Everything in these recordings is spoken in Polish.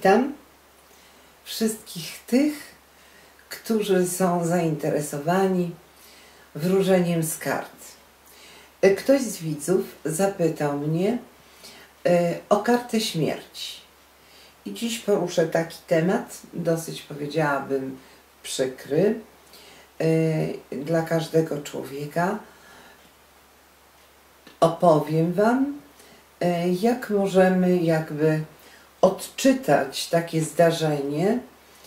Witam wszystkich tych, którzy są zainteresowani wróżeniem z kart. Ktoś z widzów zapytał mnie o kartę śmierci. I dziś poruszę taki temat, dosyć powiedziałabym przykry dla każdego człowieka. Opowiem Wam, jak możemy jakby odczytać takie zdarzenie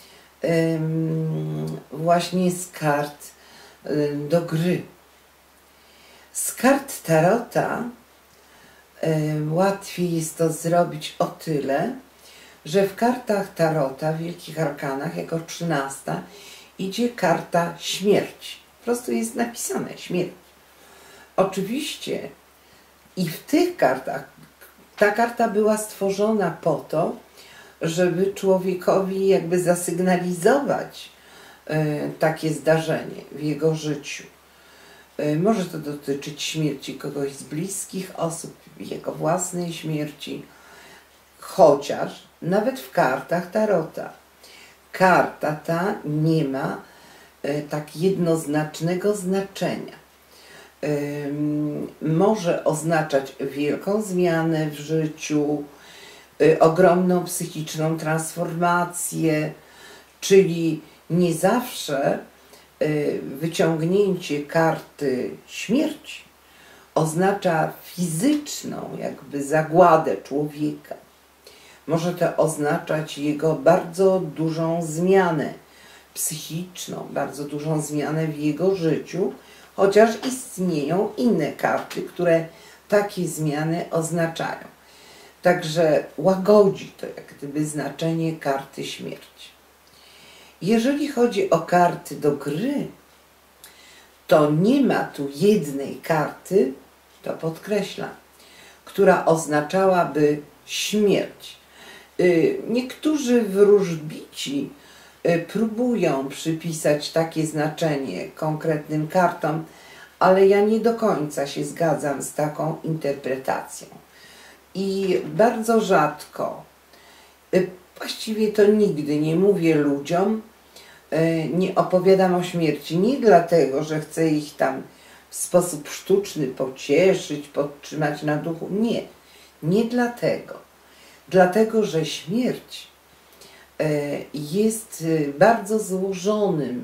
właśnie z kart do gry. Z kart tarota łatwiej jest to zrobić o tyle, że w kartach tarota, w Wielkich Arkanach, jako 13, idzie karta śmierci. Po prostu jest napisane śmierć. Oczywiście i w tych kartach ta karta była stworzona po to, żeby człowiekowi jakby zasygnalizować takie zdarzenie w jego życiu. Może to dotyczyć śmierci kogoś z bliskich osób, jego własnej śmierci, chociaż nawet w kartach tarota karta ta nie ma tak jednoznacznego znaczenia. Może oznaczać wielką zmianę w życiu, ogromną psychiczną transformację, czyli nie zawsze wyciągnięcie karty śmierci oznacza fizyczną jakby zagładę człowieka. Może to oznaczać jego bardzo dużą zmianę psychiczną, bardzo dużą zmianę w jego życiu, chociaż istnieją inne karty, które takie zmiany oznaczają. Także łagodzi to jak gdyby znaczenie karty śmierci. Jeżeli chodzi o karty do gry, to nie ma tu jednej karty, to podkreślam, która oznaczałaby śmierć. Niektórzy wróżbici próbują przypisać takie znaczenie konkretnym kartom, ale ja nie do końca się zgadzam z taką interpretacją. I bardzo rzadko, właściwie to nigdy nie mówię ludziom, nie opowiadam o śmierci. Nie dlatego, że chcę ich tam w sposób sztuczny pocieszyć, podtrzymać na duchu. Nie, nie dlatego. Dlatego, że śmierć jest bardzo złożonym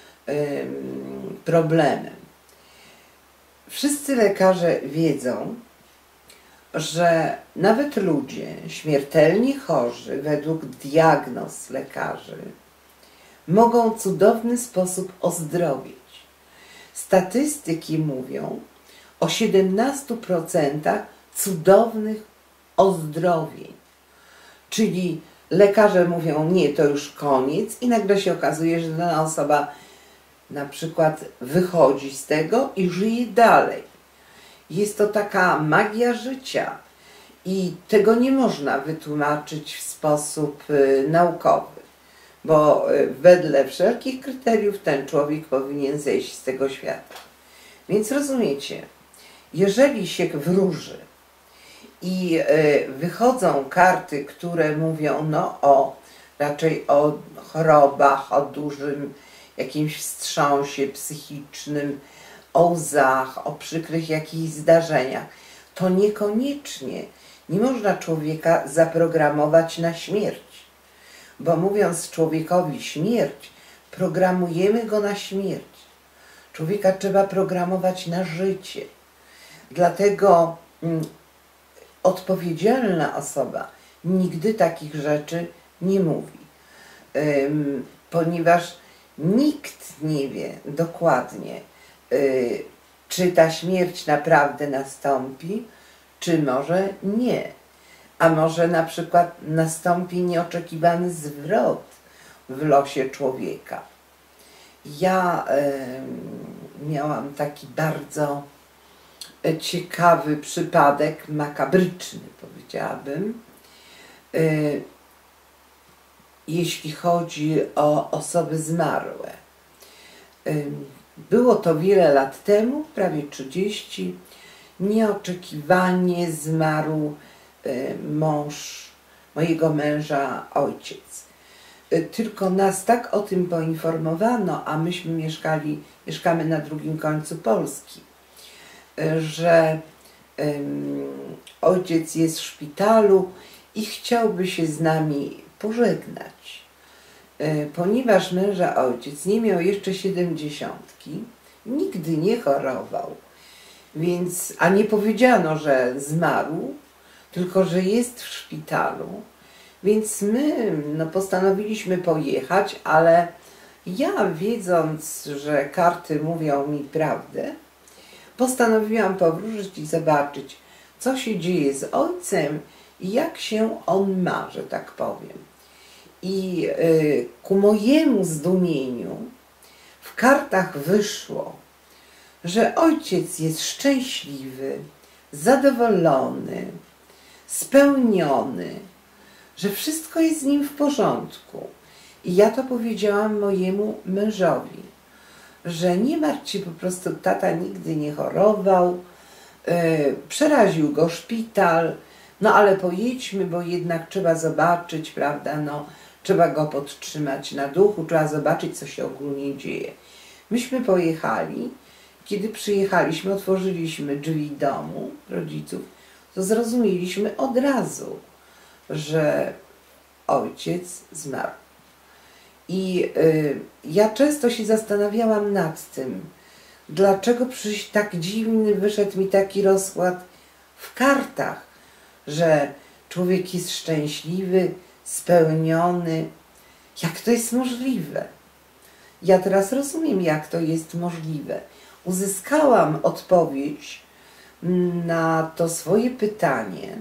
problemem. Wszyscy lekarze wiedzą, że nawet ludzie śmiertelnie chorzy według diagnoz lekarzy mogą w cudowny sposób ozdrowieć. Statystyki mówią o 17% cudownych ozdrowień. Czyli lekarze mówią, nie, to już koniec i nagle się okazuje, że dana osoba na przykład wychodzi z tego i żyje dalej. Jest to taka magia życia i tego nie można wytłumaczyć w sposób naukowy, bo wedle wszelkich kryteriów ten człowiek powinien zejść z tego świata. Więc rozumiecie, jeżeli się wróży i wychodzą karty, które mówią raczej o chorobach, o dużym jakimś wstrząsie psychicznym, o łzach, o przykrych jakichś zdarzeniach, to niekoniecznie nie można człowieka zaprogramować na śmierć. Bo mówiąc człowiekowi śmierć, programujemy go na śmierć. Człowieka trzeba programować na życie. Dlatego odpowiedzialna osoba nigdy takich rzeczy nie mówi. Ponieważ nikt nie wie dokładnie, czy ta śmierć naprawdę nastąpi, czy może nie. A może na przykład nastąpi nieoczekiwany zwrot w losie człowieka. Ja miałam taki bardzo ciekawy przypadek, makabryczny powiedziałabym, jeśli chodzi o osoby zmarłe. Było to wiele lat temu, prawie 30. Nieoczekiwanie zmarł mąż mojego męża ojciec. Tylko nas tak o tym poinformowano, a myśmy mieszkamy na drugim końcu Polski, że ojciec jest w szpitalu i chciałby się z nami pożegnać. Ponieważ męża ojciec nie miał jeszcze 70, nigdy nie chorował, więc, a nie powiedziano, że zmarł, tylko że jest w szpitalu, więc my postanowiliśmy pojechać, ale ja, wiedząc, że karty mówią mi prawdę, postanowiłam powrócić i zobaczyć, co się dzieje z ojcem i jak się on ma, że tak powiem. I ku mojemu zdumieniu w kartach wyszło, że ojciec jest szczęśliwy, zadowolony, spełniony, że wszystko jest z nim w porządku. I ja to powiedziałam mojemu mężowi, że nie martw się, po prostu tata nigdy nie chorował, przeraził go szpital, ale pojedźmy, bo jednak trzeba zobaczyć, prawda, trzeba go podtrzymać na duchu, trzeba zobaczyć, co się ogólnie dzieje. Myśmy pojechali, kiedy przyjechaliśmy, otworzyliśmy drzwi domu rodziców, to zrozumieliśmy od razu, że ojciec zmarł. I ja często się zastanawiałam nad tym, dlaczego tak dziwny wyszedł mi taki rozkład w kartach, że człowiek jest szczęśliwy, spełniony. Jak to jest możliwe? Ja teraz rozumiem, jak to jest możliwe. Uzyskałam odpowiedź na to swoje pytanie,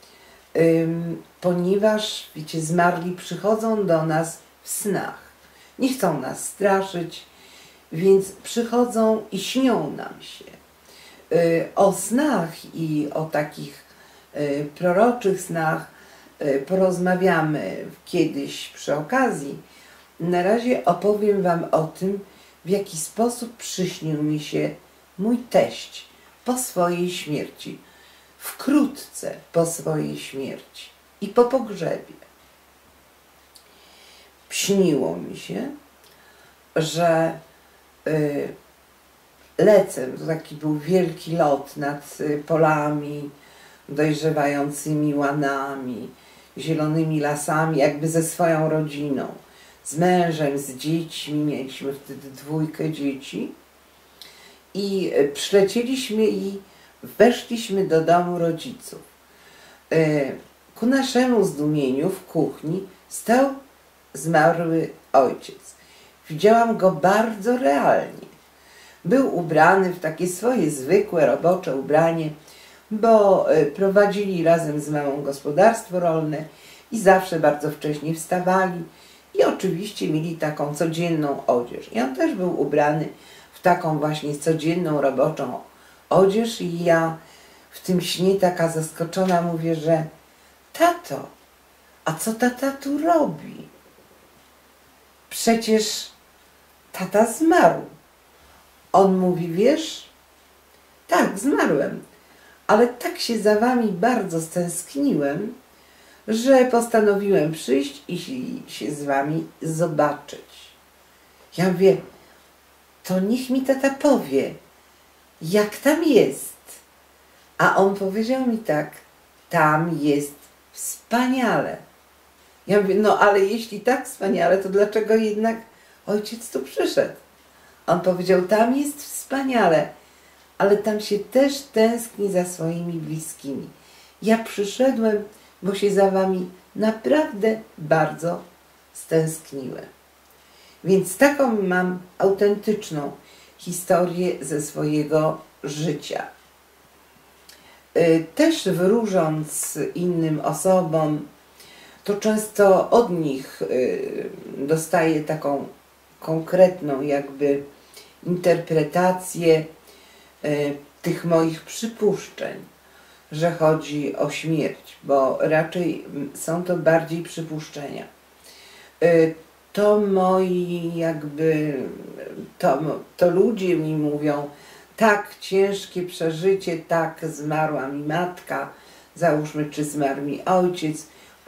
ponieważ, wiecie, zmarli przychodzą do nas w snach. Nie chcą nas straszyć, więc przychodzą i śnią nam się. O snach i o takich proroczych snach porozmawiamy kiedyś przy okazji. Na razie opowiem wam o tym, w jaki sposób przyśnił mi się mój teść po swojej śmierci. Wkrótce po swojej śmierci i po pogrzebie. Śniło mi się, że lecę, to taki był wielki lot nad polami, dojrzewającymi łanami, zielonymi lasami, jakby ze swoją rodziną, z mężem, z dziećmi, mieliśmy wtedy 2 dzieci i przylecieliśmy i weszliśmy do domu rodziców. Ku naszemu zdumieniu w kuchni stał zmarły ojciec. Widziałam go bardzo realnie. Był ubrany w takie swoje zwykłe, robocze ubranie, bo prowadzili razem z mamą gospodarstwo rolne i zawsze bardzo wcześnie wstawali i oczywiście mieli taką codzienną odzież. I on też był ubrany w taką właśnie codzienną, roboczą odzież i ja w tym śnie taka zaskoczona mówię, że tato, a co tata tu robi? Przecież tata zmarł. On mówi, wiesz, tak, zmarłem, ale tak się za wami bardzo stęskniłem, że postanowiłem przyjść i się z wami zobaczyć. Ja mówię, to niech mi tata powie, jak tam jest. A on powiedział mi tak, tam jest wspaniale. Ja mówię, ale jeśli tak wspaniale, to dlaczego jednak ojciec tu przyszedł? On powiedział, tam jest wspaniale, ale tam się też tęskni za swoimi bliskimi. Ja przyszedłem, bo się za wami naprawdę bardzo stęskniłem. Więc taką mam autentyczną historię ze swojego życia. Też wróżąc innym osobom, to często od nich dostaję taką konkretną jakby interpretację tych moich przypuszczeń, że chodzi o śmierć, bo raczej są to bardziej przypuszczenia. To moi jakby, to ludzie mi mówią, tak ciężkie przeżycie, tak zmarła mi matka, załóżmy, czy zmarł mi ojciec,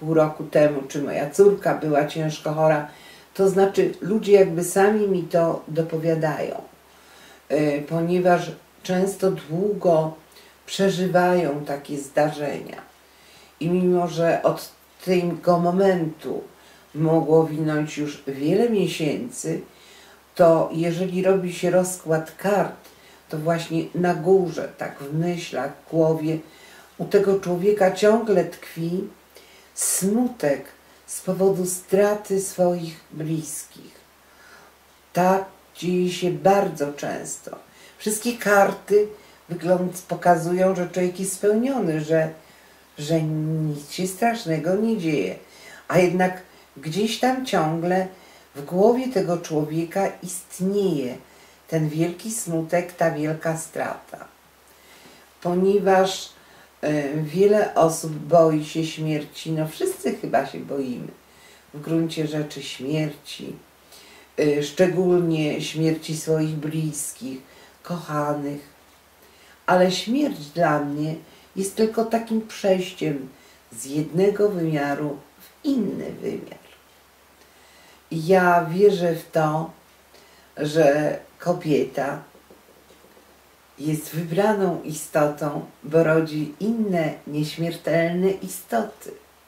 pół roku temu, czy moja córka była ciężko chora. To znaczy ludzie jakby sami mi to dopowiadają, ponieważ często długo przeżywają takie zdarzenia. I mimo, że od tego momentu mogło minąć już wiele miesięcy, to jeżeli robi się rozkład kart, to właśnie na górze, tak w myślach, w głowie, u tego człowieka ciągle tkwi smutek z powodu straty swoich bliskich. Tak dzieje się bardzo często. Wszystkie karty pokazują, że człowiek jest spełniony, że nic się strasznego nie dzieje. A jednak gdzieś tam ciągle w głowie tego człowieka istnieje ten wielki smutek, ta wielka strata. Ponieważ wiele osób boi się śmierci, no wszyscy chyba się boimy w gruncie rzeczy śmierci, szczególnie śmierci swoich bliskich, kochanych. Ale śmierć dla mnie jest tylko takim przejściem z jednego wymiaru w inny wymiar. I ja wierzę w to, że kobieta jest wybraną istotą, bo rodzi inne, nieśmiertelne istoty.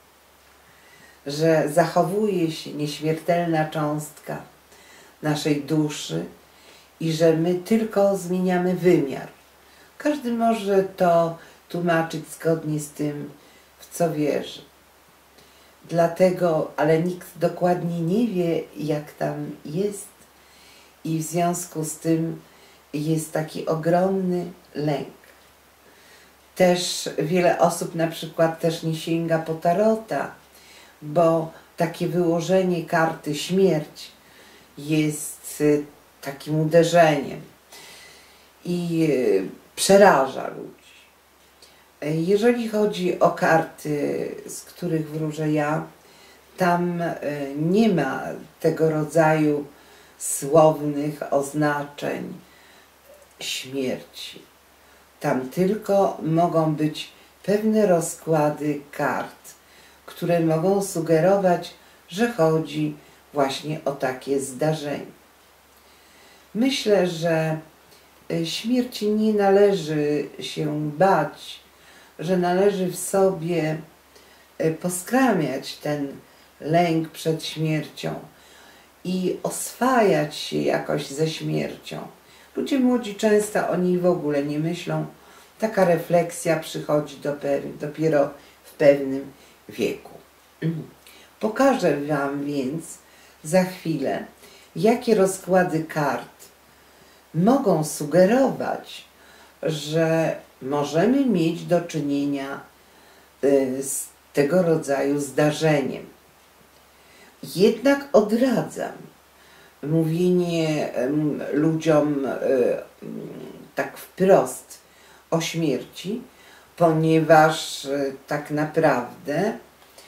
Że zachowuje się nieśmiertelna cząstka naszej duszy i że my tylko zmieniamy wymiar. Każdy może to tłumaczyć zgodnie z tym, w co wierzy. Dlatego, ale nikt dokładnie nie wie, jak tam jest i w związku z tym jest taki ogromny lęk. Też wiele osób na przykład też nie sięga po tarota, bo takie wyłożenie karty śmierć jest takim uderzeniem i przeraża ludzi. Jeżeli chodzi o karty, z których wróżę ja, tam nie ma tego rodzaju słownych oznaczeń śmierci. Tam tylko mogą być pewne rozkłady kart, które mogą sugerować, że chodzi właśnie o takie zdarzenie. Myślę, że śmierci nie należy się bać, że należy w sobie poskramiać ten lęk przed śmiercią i oswajać się jakoś ze śmiercią. Ludzie młodzi często o niej w ogóle nie myślą. Taka refleksja przychodzi dopiero w pewnym wieku. Pokażę Wam więc za chwilę, jakie rozkłady kart mogą sugerować, że możemy mieć do czynienia z tego rodzaju zdarzeniem. Jednak odradzam mówienie ludziom tak wprost o śmierci, ponieważ tak naprawdę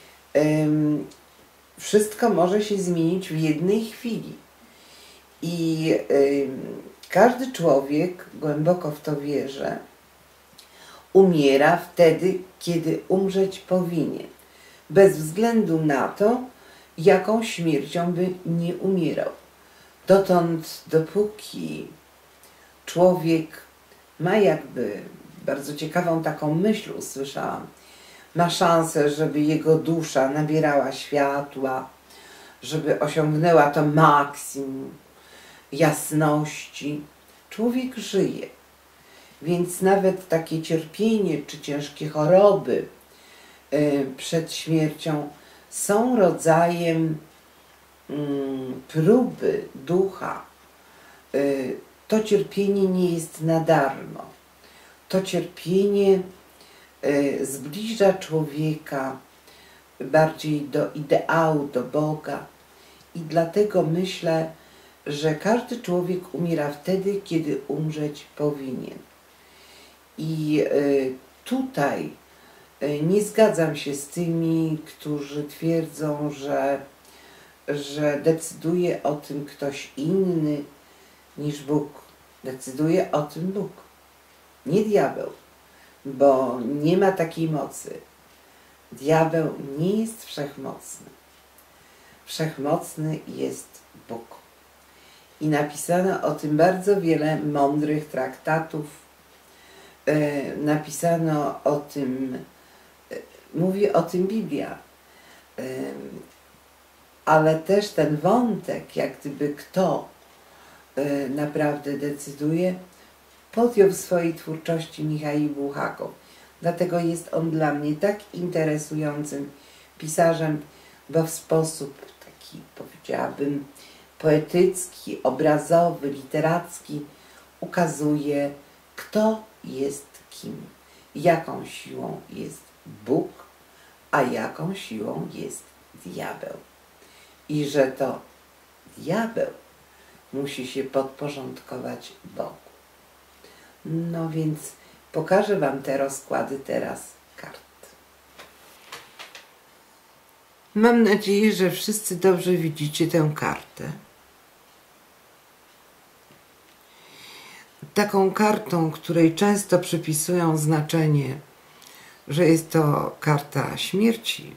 wszystko może się zmienić w jednej chwili. I każdy człowiek, głęboko w to wierzę, umiera wtedy, kiedy umrzeć powinien. Bez względu na to, jaką śmiercią by nie umierał. Dotąd, dopóki człowiek ma jakby, bardzo ciekawą taką myśl usłyszałam, ma szansę, żeby jego dusza nabierała światła, żeby osiągnęła to maksimum jasności, człowiek żyje. Więc nawet takie cierpienie czy ciężkie choroby przed śmiercią są rodzajem próby ducha. To cierpienie nie jest na darmo. To cierpienie zbliża człowieka bardziej do ideału, do Boga. I dlatego myślę, że każdy człowiek umiera wtedy, kiedy umrzeć powinien. I tutaj nie zgadzam się z tymi, którzy twierdzą, że decyduje o tym ktoś inny niż Bóg. Decyduje o tym Bóg, nie diabeł, bo nie ma takiej mocy. diabeł nie jest wszechmocny. Wszechmocny jest Bóg. I napisano o tym bardzo wiele mądrych traktatów. Napisano o tym, mówi o tym Biblia. Ale też ten wątek, jak gdyby kto naprawdę decyduje, podjął w swojej twórczości Michał Bułhakow. Dlatego jest on dla mnie tak interesującym pisarzem, bo w sposób taki, powiedziałabym, poetycki, obrazowy, literacki ukazuje, kto jest kim, jaką siłą jest Bóg, a jaką siłą jest diabeł. I że to diabeł musi się podporządkować Bogu. No więc pokażę Wam te rozkłady teraz kart. Mam nadzieję, że wszyscy dobrze widzicie tę kartę. Taką kartą, której często przypisują znaczenie, że jest to karta śmierci,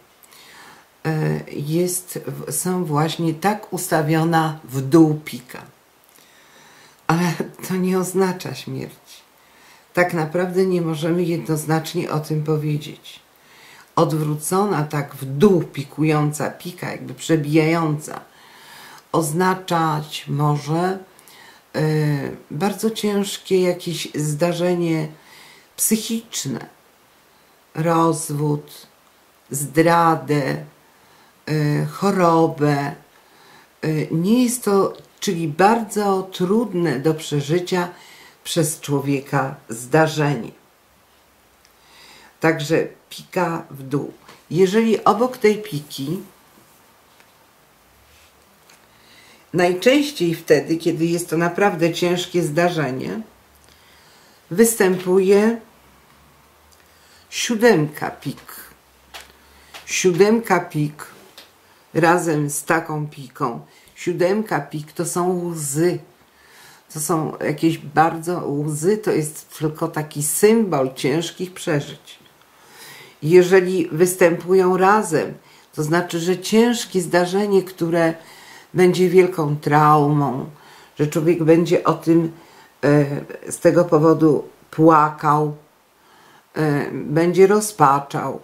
są właśnie tak ustawiona w dół pika. Ale to nie oznacza śmierć. Tak naprawdę nie możemy jednoznacznie o tym powiedzieć. Odwrócona tak w dół pikująca pika, jakby przebijająca, oznaczać może bardzo ciężkie jakieś zdarzenie psychiczne, rozwód, zdradę, chorobę. Nie jest to, czyli bardzo trudne do przeżycia przez człowieka zdarzenie. Także pika w dół. Jeżeli obok tej piki, najczęściej wtedy, kiedy jest to naprawdę ciężkie zdarzenie, występuje siódemka pik. Siódemka pik razem z taką piką. Siódemka pik to są łzy. To są jakieś bardzo łzy, to jest tylko taki symbol ciężkich przeżyć. Jeżeli występują razem, to znaczy, że ciężkie zdarzenie, które będzie wielką traumą, że człowiek będzie o tym z tego powodu płakał, będzie rozpaczał.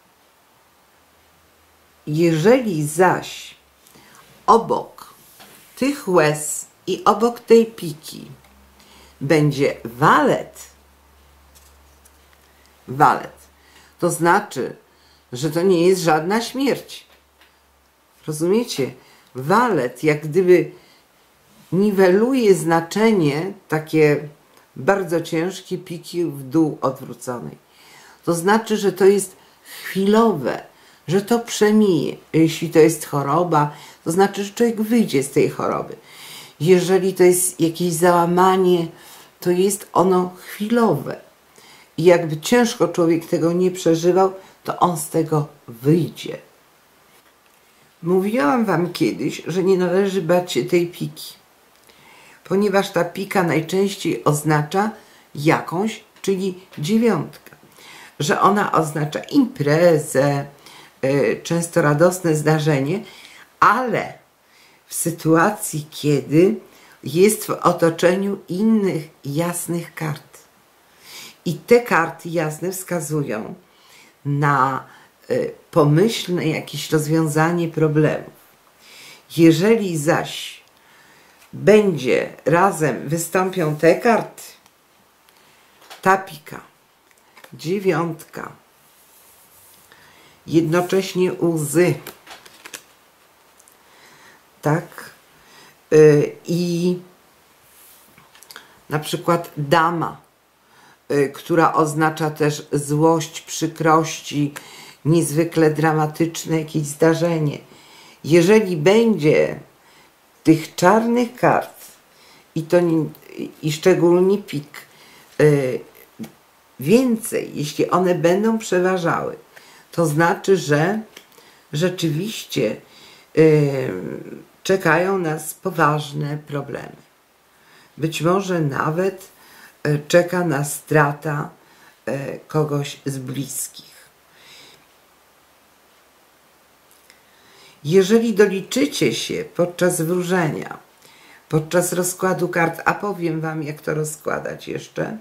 Jeżeli zaś obok tych łez i obok tej piki będzie walet, to znaczy, że to nie jest żadna śmierć. Rozumiecie? Walet jak gdyby niweluje znaczenie takie bardzo ciężkie piki w dół odwróconej. To znaczy, że to jest chwilowe, że to przemije. Jeśli to jest choroba, to znaczy, że człowiek wyjdzie z tej choroby. Jeżeli to jest jakieś załamanie, to jest ono chwilowe. I jakby ciężko człowiek tego nie przeżywał, to on z tego wyjdzie. Mówiłam Wam kiedyś, że nie należy bać się tej piki, ponieważ ta pika najczęściej oznacza jakąś, czyli dziewiątkę. Że ona oznacza imprezę, często radosne zdarzenie, ale w sytuacji, kiedy jest w otoczeniu innych jasnych kart. I te karty jasne wskazują na pomyślne jakieś rozwiązanie problemów. Jeżeli zaś wystąpią te karty, ta pika, dziewiątka, jednocześnie łzy, tak, i na przykład dama, która oznacza też złość, przykrości, niezwykle dramatyczne jakieś zdarzenie. Jeżeli będzie tych czarnych kart i szczególnie pik więcej, jeśli one będą przeważały, to znaczy, że rzeczywiście czekają nas poważne problemy. Być może nawet czeka nas strata kogoś z bliskich. Jeżeli doliczycie się podczas wróżenia, podczas rozkładu kart, a powiem Wam, jak to rozkładać jeszcze,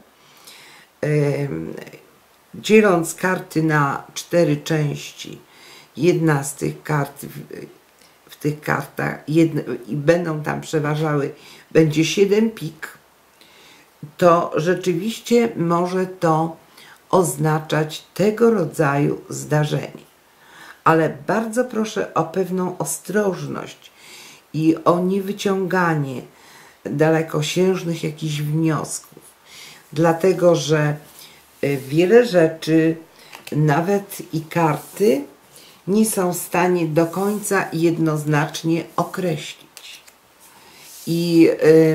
dzieląc karty na 4 części, jedna z tych kart w tych kartach i będą tam przeważały, będzie 7 pik, to rzeczywiście może to oznaczać tego rodzaju zdarzenie. Ale bardzo proszę o pewną ostrożność i o niewyciąganie dalekosiężnych jakichś wniosków, dlatego że wiele rzeczy, nawet i karty, nie są w stanie do końca jednoznacznie określić. I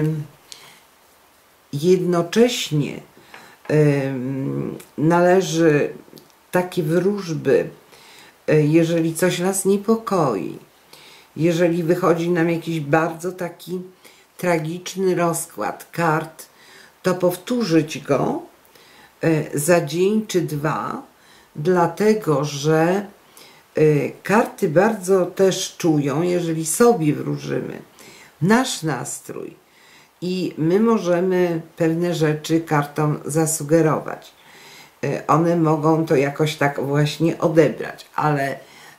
jednocześnie należy takie wróżby, jeżeli coś nas niepokoi, jeżeli wychodzi nam jakiś bardzo taki tragiczny rozkład kart, to powtórzyć go za dzień czy dwa, dlatego że karty bardzo też czują, jeżeli sobie wróżymy, nasz nastrój i my możemy pewne rzeczy kartom zasugerować. One mogą to jakoś tak właśnie odebrać, ale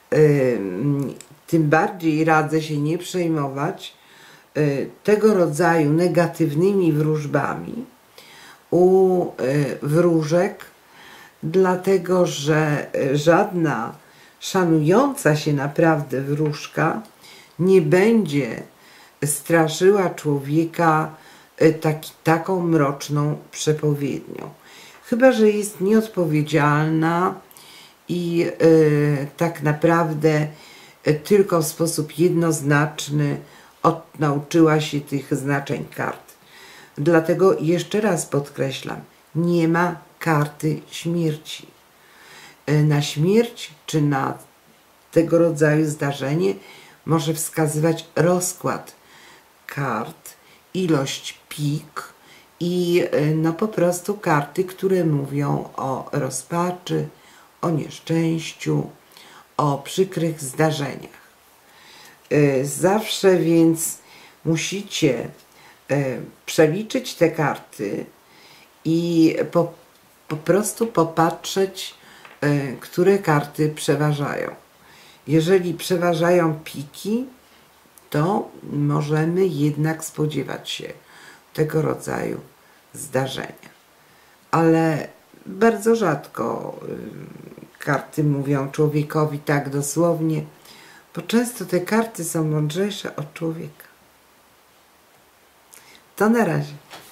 tym bardziej radzę się nie przejmować tego rodzaju negatywnymi wróżbami u wróżek, dlatego że żadna szanująca się naprawdę wróżka nie będzie straszyła człowieka taką mroczną przepowiednią. Chyba że jest nieodpowiedzialna i tak naprawdę tylko w sposób jednoznaczny nauczyła się tych znaczeń kart. Dlatego jeszcze raz podkreślam, nie ma karty śmierci. Na śmierć czy na tego rodzaju zdarzenie może wskazywać rozkład kart, ilość pik i no po prostu karty, które mówią o rozpaczy, o nieszczęściu, o przykrych zdarzeniach. Zawsze więc musicie przeliczyć te karty i po prostu popatrzeć, które karty przeważają. Jeżeli przeważają piki, to możemy jednak spodziewać się tego rodzaju zdarzenia. Ale bardzo rzadko karty mówią człowiekowi tak dosłownie, bo często te karty są mądrzejsze od człowieka. To na razie.